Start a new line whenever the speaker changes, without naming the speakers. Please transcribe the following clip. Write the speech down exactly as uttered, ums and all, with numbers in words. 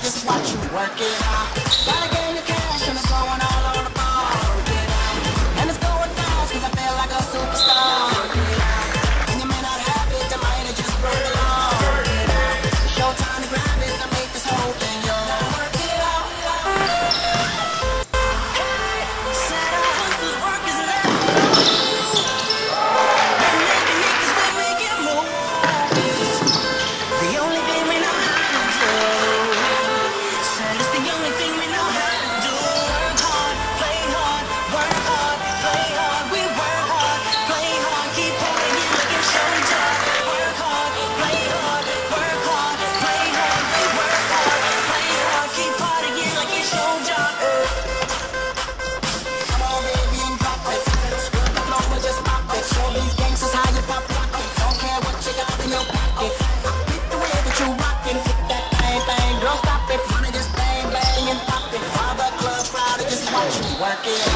just watch you work it out. Gotta gain your cash and it's going all on the ball. Work it out. And it's going fast cause I feel like a superstar. Work it out. And you may not have it, the might have just brought it on. Work it out. It's showtime to grab it to make this whole thing yours. Work it out. Hey, said I hustle's work is never through. We're making it cause we make it move. The only thing we know how to do. Said it's the only thing we know how to do. Work hard, play hard, work hard, play hard. We work hard, play hard, keep pouring it like it's showtime. Work hard, play hard, work hard, play hard. We work hard, play hard, keep partying like it's showtime. Come on, baby, and drop it. Screw the flow and just pop it. Show these gangsters how you pop rocket. Don't care what you got in your pocket. I pick the way that you rockin'. Hit that bang bang, girl, stop it. Wanna just bang bang and pop it. While the club crowd just watch you work it.